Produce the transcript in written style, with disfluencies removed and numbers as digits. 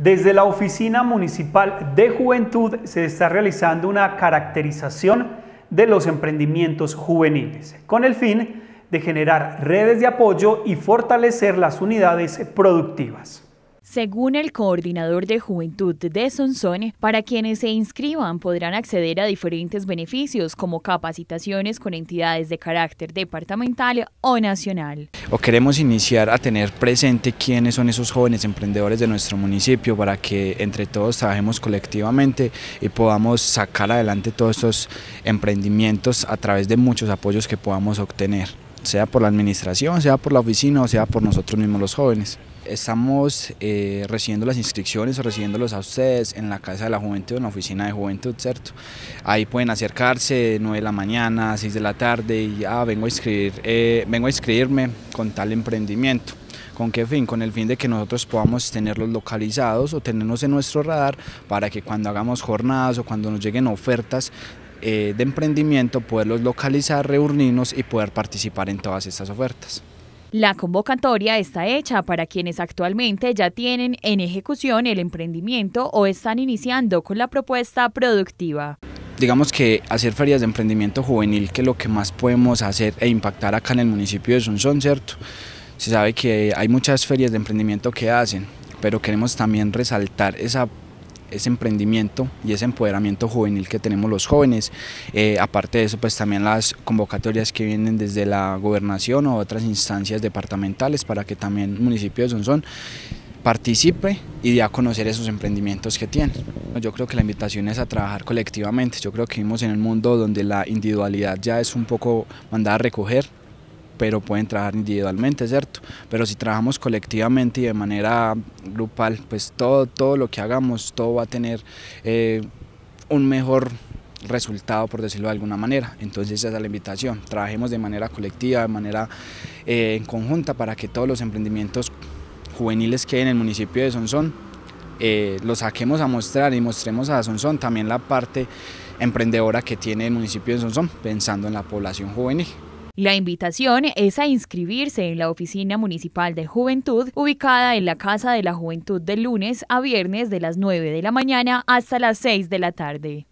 Desde la Oficina Municipal de Juventud se está realizando una caracterización de los emprendimientos juveniles, con el fin de generar redes de apoyo y fortalecer las unidades productivas. Según el coordinador de Juventud de Sonsón, para quienes se inscriban podrán acceder a diferentes beneficios como capacitaciones con entidades de carácter departamental o nacional. Queremos iniciar a tener presente quiénes son esos jóvenes emprendedores de nuestro municipio para que entre todos trabajemos colectivamente y podamos sacar adelante todos estos emprendimientos a través de muchos apoyos que podamos obtener, sea por la administración, sea por la oficina o sea por nosotros mismos los jóvenes. Estamos recibiendo las inscripciones o recibiéndolos a ustedes en la Casa de la Juventud, en la Oficina de Juventud, ¿cierto? Ahí pueden acercarse de 9 de la mañana a 6 de la tarde y vengo a inscribirme con tal emprendimiento. ¿Con qué fin? Con el fin de que nosotros podamos tenerlos localizados o tenerlos en nuestro radar para que cuando hagamos jornadas o cuando nos lleguen ofertas de emprendimiento, poderlos localizar, reunirnos y poder participar en todas estas ofertas. La convocatoria está hecha para quienes actualmente ya tienen en ejecución el emprendimiento o están iniciando con la propuesta productiva. Digamos que hacer ferias de emprendimiento juvenil, que es lo que más podemos hacer e impactar acá en el municipio de Sonsón, ¿cierto? Se sabe que hay muchas ferias de emprendimiento que hacen, pero queremos también resaltar ese emprendimiento y ese empoderamiento juvenil que tenemos los jóvenes. Aparte de eso, pues también las convocatorias que vienen desde la gobernación o otras instancias departamentales para que también el municipio de Sonsón participe y dé a conocer esos emprendimientos que tienen. Yo creo que la invitación es a trabajar colectivamente. Yo creo que vivimos en un mundo donde la individualidad ya es un poco mandada a recoger, pero pueden trabajar individualmente, ¿cierto? Pero si trabajamos colectivamente y de manera grupal, pues todo lo que hagamos, todo va a tener un mejor resultado, por decirlo de alguna manera. Entonces esa es la invitación, trabajemos de manera colectiva, de manera en conjunta para que todos los emprendimientos juveniles que hay en el municipio de Sonsón los saquemos a mostrar y mostremos a Sonsón también la parte emprendedora que tiene el municipio de Sonsón, pensando en la población juvenil. La invitación es a inscribirse en la Oficina Municipal de Juventud, ubicada en la Casa de la Juventud de lunes a viernes de las 9 de la mañana hasta las 6 de la tarde.